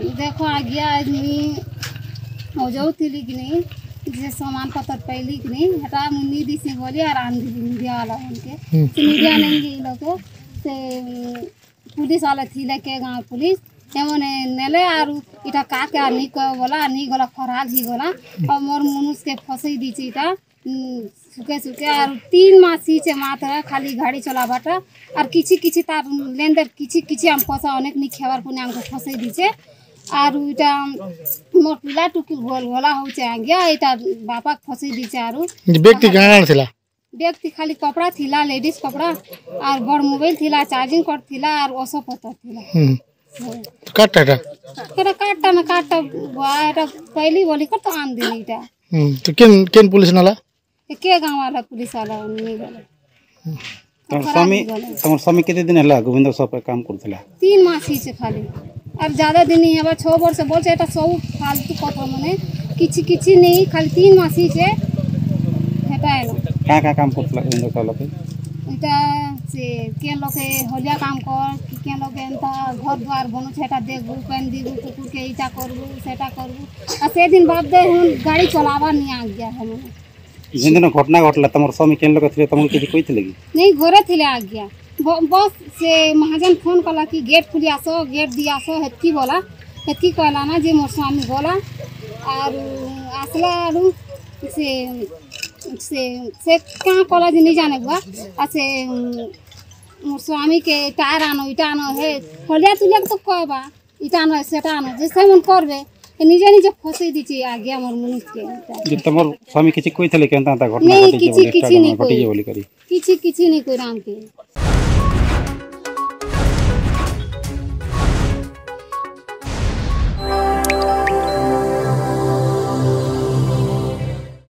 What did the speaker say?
देखो आ गया आदमी हो जाऊ थी कि नहीं जे सामान पत्र पहली कि नहीं हटा मुन्नी दी से बोली और आंधी मीडिया वाला उनके मीडिया नहीं ये लोग से पुलिस वाला थी लेके गाँव पुलिस एमने नेले आरु इटा का के नहीं बोला नहीं गला फरार ही गला और मोर मनुष्य के फंसई दीची इटा सुखे सुखे और 3 मास सीचे मात्र खाली गाड़ी चला बाटा और किछि तार लेंदर किछि हम फसा अनेक नहीं खेवार पुने हमको फंसई दीचे और इटा मोर पिला टुकी गोल गोला होचे आ गया इटा बापा फंसई दीचे आरु व्यक्ति कहाँ थिला व्यक्ति खाली कपड़ा थिला लेडीज कपड़ा और बड़ मोबाइल थिला चार्जिंग कॉर्ड थिला और ओसो पत्थर थिला काटा काटा ना काटा वाटा पहली बोली कर तो आन देनी इटा तो केन पुलिस नाला के गांव वाला पुलिस वाला नहीं गले तमर स्वामी केते दिन हला गोविंद सब काम करथला 3 मास ही से खाली और ज्यादा दिन नहीं है 6 वर्ष बोल से एटा सब फालतू कथा माने किछि नहीं खाली 3 मास ही से हेटा है का काम करथला गोविंद साला पे इटा से के लोग होलिया काम कर के लोग एंता घर द्वार बनु छेटा देखबू पेन दीबू कुकुर के इटा करबू सेटा करबू आ से दिन बाद दे हम गाड़ी चलावा नहीं आ गया है मने जिन दिन घटना घटला तमर स्वामी केन लोग थे तमन किछि कहितले कि नहीं घरे थिले आ गया बस से महाजन फोन कला कि गेट खुली आसो गेट दिया आसो हेतकी बोला हेतकी कहला ना जे मोर स्वामी बोला और आसला आलू से कहाँ कला जे नहीं जाने बुआ से मोर स्वामी के टायर आनो इटा आनो है होलिया तुलिया तो कहबा इटा आनो सेटा आनो जैसे मन करबे निजे फंसई दीची आ गया मोर मनुष्य के जे तमर स्वामी किछि कहितले केनता घटना नहीं किछि नहीं कोई बोली करी किछि नहीं कोई राम के